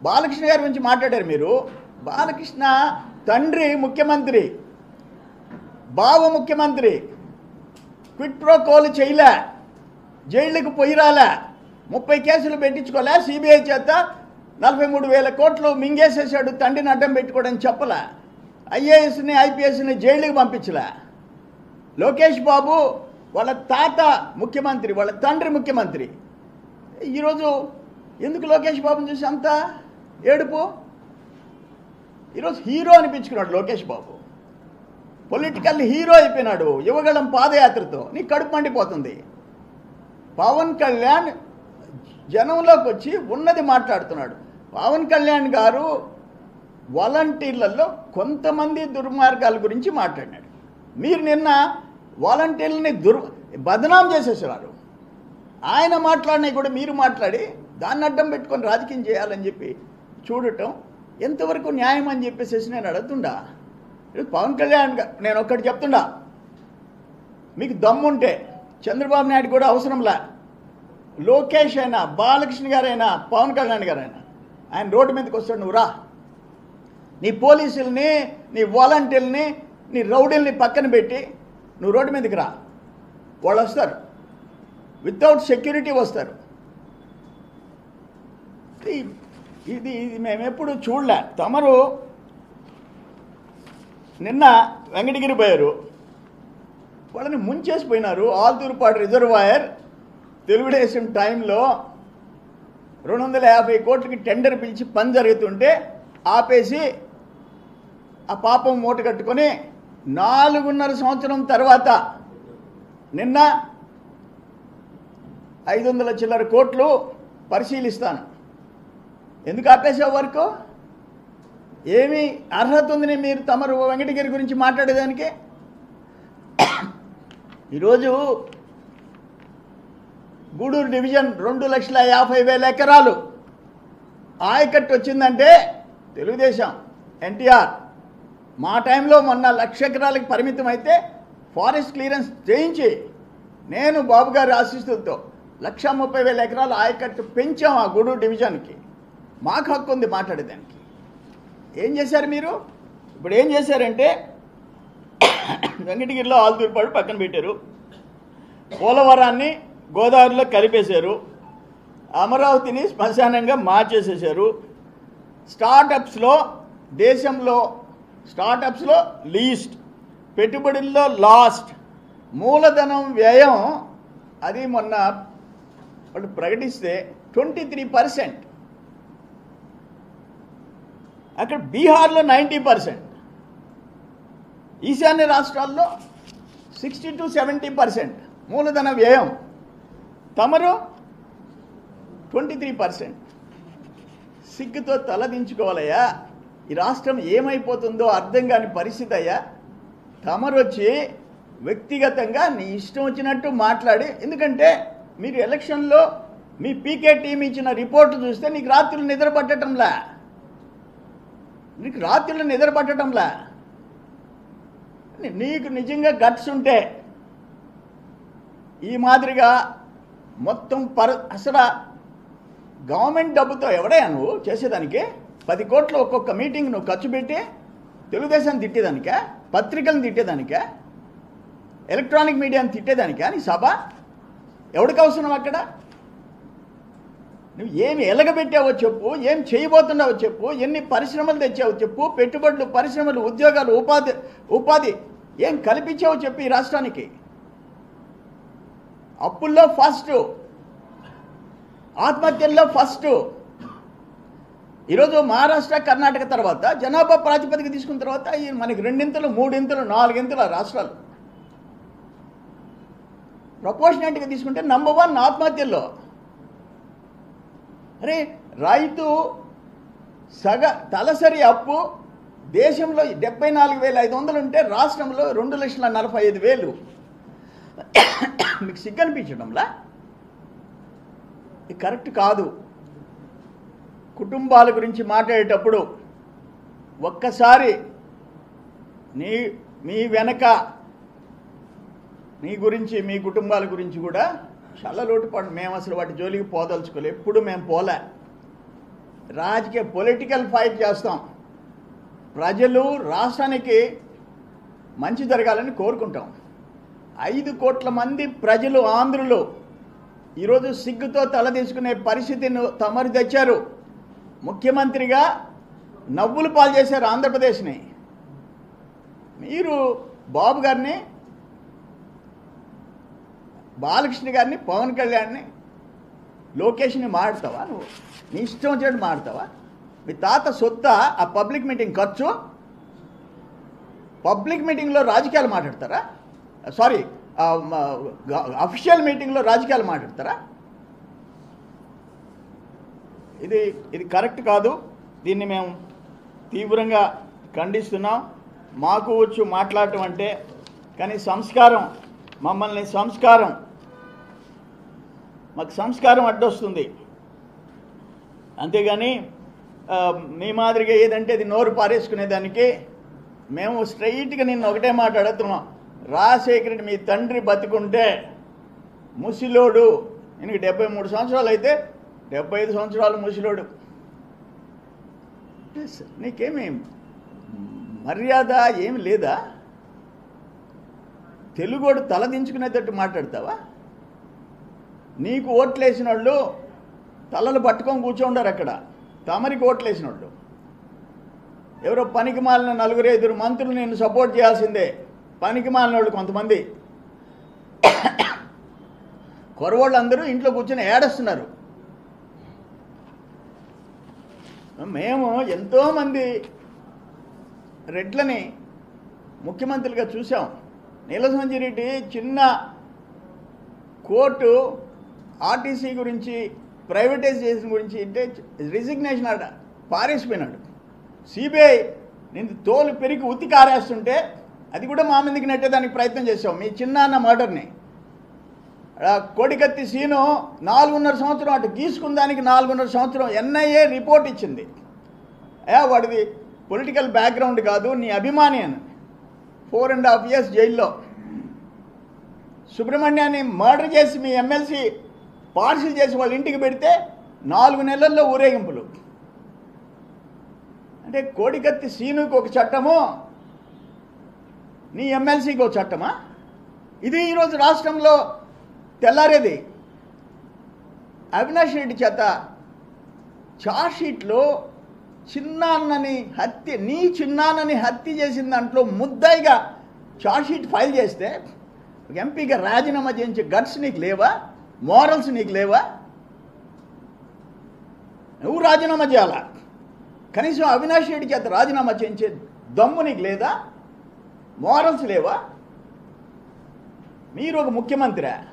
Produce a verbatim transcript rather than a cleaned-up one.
బాలకృష్ణ గారి గురించి మాట్లాడారు మీరు. బాలకృష్ణ తండ్రి ముఖ్యమంత్రి, బావ ముఖ్యమంత్రి, క్విట్ ప్రో కోలు చేయలే, జైళ్ళకు పోయి రాలే, ముప్పై కేసులు పెట్టించుకోలే, సిబిఐ చేత నలభై మూడు వేల కోట్లు మింగేసేసాడు తండ్రిని అడ్డం పెట్టుకోవడం చెప్పలే, ఐఏఎస్ని ఐపీఎస్ని జైలుకి పంపించలే. లోకేష్ బాబు వాళ్ళ తాత ముఖ్యమంత్రి, వాళ్ళ తండ్రి ముఖ్యమంత్రి. ఈరోజు ఎందుకు లోకేష్ బాబుని చూసి అంత ఏడుపు? ఈరోజు హీరో అనిపించుకున్నాడు లోకేష్ బాబు, పొలిటికల్ హీరో అయిపోయినాడు యువగళం పాదయాత్రతో. నీకు కడుపు మండిపోతుంది. పవన్ కళ్యాణ్ జనంలోకి వచ్చి ఉన్నది మాట్లాడుతున్నాడు. పవన్ కళ్యాణ్ గారు వాలంటీర్లలో కొంతమంది దుర్మార్గాల గురించి మాట్లాడినాడు. మీరు నిన్న వాలంటీర్లని దుర్ బదనాం చేసేసారు. ఆయన మాట్లాడినవి కూడా మీరు మాట్లాడి దాన్ని అడ్డం పెట్టుకొని రాజకీయం చేయాలని చెప్పి చూడటం ఎంతవరకు న్యాయం అని చెప్పేసి నేను అడుగుతుండా. పవన్ కళ్యాణ్ నేను ఒక్కటి చెప్తుండా, మీకు దమ్ముంటే చంద్రబాబు నాయుడు కూడా అవసరంలా, లోకేష్ అయినా బాలకృష్ణ గారైనా పవన్ కళ్యాణ్ గారైనా ఆయన రోడ్డు మీదకి వస్తాడు. నువ్వు రా, నీ పోలీసుల్ని నీ వాలంటీర్ని నీ రౌడీల్ని పక్కన పెట్టి నువ్వు రోడ్డు మీదకి రా. వాళ్ళు వస్తారు, వితౌట్ సెక్యూరిటీ వస్తారు. ఇది ఇది మేము ఎప్పుడు చూడలే. తమరు నిన్న వెంకటగిరి పోయారు, వాళ్ళని ముంచేసిపోయినారు. ఆల్తూరుపాడు రిజర్వాయర్ తెలుగుదేశం టైంలో రెండు వందల యాభై కోట్లకి టెండర్ పిలిచి పని జరుగుతుంటే ఆపేసి ఆ పాపం మూట కట్టుకొని నాలుగున్నర సంవత్సరం తర్వాత నిన్న ఐదు వందల చిల్లర కోట్లు పరిశీలిస్తాను. ఎందుకు ఆపేసే వరకు ఏమి అర్హత ఉందని మీరు తమరు వెంకటగిరి గురించి మాట్లాడేదానికి? ఈరోజు గూడూరు డివిజన్ రెండు లక్షల యాభై వేల ఎకరాలు ఆయకట్టు వచ్చిందంటే తెలుగుదేశం ఎన్టీఆర్ మా టైంలో మొన్న లక్ష ఎకరాలకు పరిమితం అయితే ఫారెస్ట్ క్లియరెన్స్ చేయించి నేను బాబు గారి ఆశీస్సులతో లక్ష ముప్పై వేల ఎకరాలు ఆయకట్టు పెంచాం ఆ గూడూరు డివిజన్కి. మాకు హక్కు ఉంది మాట్లాడేదానికి. ఏం చేశారు మీరు? ఇప్పుడు ఏం చేశారంటే వెంకటగిరిలో ఆల్తూరుపాడు పక్కన పెట్టారు, పోలవరాన్ని గోదావరిలో కలిపేశారు, అమరావతిని శ్మశానంగా మార్చేసేసారు. స్టార్టప్స్లో దేశంలో స్టార్టప్స్లో లీస్ట్, పెట్టుబడుల్లో లాస్ట్, మూలధనం వ్యయం అది మొన్న వాళ్ళు ప్రకటిస్తే ట్వంటీ త్రీ పర్సెంట్, అక్కడ బీహార్లో నైంటీ పర్సెంట్, ఈశాన్య రాష్ట్రాల్లో సిక్స్టీ టు సెవెంటీ పర్సెంట్ మూలధన వ్యయం. తమరు ట్వంటీ త్రీ పర్సెంట్. సిగ్గుతో తలదించుకోవాలయ్యా. ఈ రాష్ట్రం ఏమైపోతుందో అర్థం కాని పరిస్థితి అయ్యా. తమరు వచ్చి వ్యక్తిగతంగా నీ ఇష్టం వచ్చినట్టు మాట్లాడి, ఎందుకంటే మీరు ఎలక్షన్లో మీ పీకే టీం ఇచ్చిన రిపోర్టు చూస్తే నీకు రాత్రులు నిద్ర పట్టడంలా, నీకు రాత్రులు నిద్ర పట్టడంలా. నీకు నిజంగా గట్స్ ఉంటే ఈ మాదిరిగా మొత్తం పర అసలు గవర్నమెంట్ డబ్బుతో ఎవడయ్యా నువ్వు చేసేదానికి? పది కోట్లు ఒక్కొక్క మీటింగ్ నువ్వు ఖర్చు పెట్టి తెలుగుదేశాన్ని తిట్టేదానికా, పత్రికలను తిట్టేదానికా, ఎలక్ట్రానిక్ మీడియాని తిట్టేదానికా నీ సభ? ఎవడికి అవసరం అక్కడ? నువ్వు ఏమి ఎలగబెట్టావో చెప్పు, ఏం చేయబోతున్నావో చెప్పు, ఎన్ని పరిశ్రమలు తెచ్చావో చెప్పు, పెట్టుబడులు, పరిశ్రమలు, ఉద్యోగాలు, ఉపాధి ఉపాధి ఏం కల్పించావో చెప్పు ఈ రాష్ట్రానికి. అప్పుల్లో ఫస్ట్, ఆత్మహత్యల్లో ఫస్ట్. ఈరోజు మహారాష్ట్ర కర్ణాటక తర్వాత జనాభా ప్రాతిపదిక తీసుకున్న తర్వాత మనకి రెండింతలు, మూడింతలు, నాలుగింతల రాష్ట్రాలు ప్రపోర్షనేట్గా తీసుకుంటే నంబర్ వన్ ఆత్మహత్యల్లో. అరే రైతు సగ తలసరి అప్పు దేశంలో డెబ్బై నాలుగు వేల ఐదు వందలు ఉంటే రాష్ట్రంలో రెండు లక్షల నలభై ఐదు వేలు. మీకు సిగ్గు అనిపించడంలా? ఇది కరెక్ట్ కాదు. కుటుంబాల గురించి మాట్లాడేటప్పుడు ఒక్కసారి నీ మీ వెనక నీ గురించి, మీ కుటుంబాల గురించి కూడా చాలా లోటుపాటు. మేము అసలు వాటి జోలికి పోదలుచుకోలే, ఎప్పుడు మేము పోలే. రాజకీయ పొలిటికల్ ఫైట్ చేస్తాం. ప్రజలు రాష్ట్రానికి మంచి జరగాలని కోరుకుంటాం. ఐదు కోట్ల మంది ప్రజలు ఆంధ్రులు ఈరోజు సిగ్గుతో తలదీసుకునే పరిస్థితిని తమరు తెచ్చారు. ముఖ్యమంత్రిగా నవ్వులు పాలు చేశారు ఆంధ్రప్రదేశ్ని. మీరు బాబు గారిని, బాలకృష్ణ గారిని, పవన్ కళ్యాణ్ని, లోకేష్ని మాడతావా? నువ్వు నీ ఇష్టం వచ్చినట్టు మాడతావా? మీ తాత సొత్త ఆ పబ్లిక్ మీటింగ్ ఖర్చు. పబ్లిక్ మీటింగ్లో రాజకీయాలు మాట్లాడతారా? సారీ, అఫీషియల్ మీటింగ్లో రాజకీయాలు మాట్లాడతారా? ఇది ఇది కరెక్ట్ కాదు. దీన్ని మేము తీవ్రంగా ఖండిస్తున్నాం. మాకు వచ్చు మాట్లాడటం అంటే, కానీ సంస్కారం, మమ్మల్ని సంస్కారం మాకు సంస్కారం అడ్డొస్తుంది. అంతేగాని మీ మాదిరిగా ఏదంటే అది నోరు పారేసుకునేదానికి మేము స్ట్రైట్గా నిన్ను ఒకటే మాట అడుగుతున్నాం. రాజశేఖర రెడ్డి మీ తండ్రి బతికుంటే ముసిలోడు, ఈయనకి డెబ్బై మూడు సంవత్సరాలు అయితే డెబ్బై ఐదు సంవత్సరాలు ముసిలోడు. నీకేమీ మర్యాద ఏమి లేదా? తెలుగోడు తలదించుకునేటట్టు మాట్లాడతావా? నీకు ఓట్లేసిన వాళ్ళు తలలు పట్టుకొని కూర్చోండారు అక్కడ. తమరికి ఓట్లేసిన వాళ్ళు ఎవరో పనికి మాలిన నలుగురు ఐదుగురు మంత్రులు నేను సపోర్ట్ చేయాల్సిందే. పనికి మాలిన వాళ్ళు కొంతమంది కొరవాళ్ళు అందరూ ఇంట్లో కూర్చొని ఏడుస్తున్నారు. మేము ఎంతోమంది రెడ్లని ముఖ్యమంత్రులుగా చూసాం. నీలసంజిరెడ్డి చిన్న కోర్టు ఆర్టీసీ గురించి, ప్రైవేటైజేషన్ గురించి అంటే రిజిగ్నేషన్ ఆడ పారేసిపోయినాడు. సిబిఐ నేను తోలు పెరిగి ఉత్తి కారేస్తుంటే అది కూడా మా మీదకి నెట్టేదానికి ప్రయత్నం చేసాం. మీ చిన్నాన్న మర్డర్ని కోడికత్తి సీను నాలుగున్నర సంవత్సరం అటు గీసుకున్న దానికి నాలుగున్నర సంవత్సరం ఎన్ఐఏ రిపోర్ట్ ఇచ్చింది. అయ్యా వాడిది పొలిటికల్ బ్యాక్గ్రౌండ్ కాదు, నీ అభిమాని అని. ఫోర్ అండ్ హాఫ్ ఇయర్స్ జైల్లో. సుబ్రహ్మణ్యాన్ని మర్డర్ చేసి మీ ఎమ్మెల్సీ పార్సిల్ చేసి వాళ్ళ ఇంటికి పెడితే నాలుగు నెలల్లో ఊరేగింపులు. అంటే కోడికత్తి సీనుకి ఒక చట్టము, నీ ఎమ్మెల్సీకి ఒక చట్టమా? ఇది ఈరోజు రాష్ట్రంలో తెల్లారేది. అవినాష్ రెడ్డి చేత చార్జ్షీట్లో చిన్నాన్నని హత్య, నీ చిన్నాన్నని హత్య చేసిన దాంట్లో ముద్దాయిగా చార్జ్షీట్ ఫైల్ చేస్తే ఎంపీగా రాజీనామా చేయించే గట్స్ నీకు లేవా? మోరల్స్ నీకు లేవా? నువ్వు రాజీనామా చేయాలా? కనీసం అవినాష్ రెడ్డి చేత రాజీనామా చేయించే దమ్ము నీకు లేదా? మోరల్స్ లేవా? మీరు ఒక ముఖ్యమంత్రి.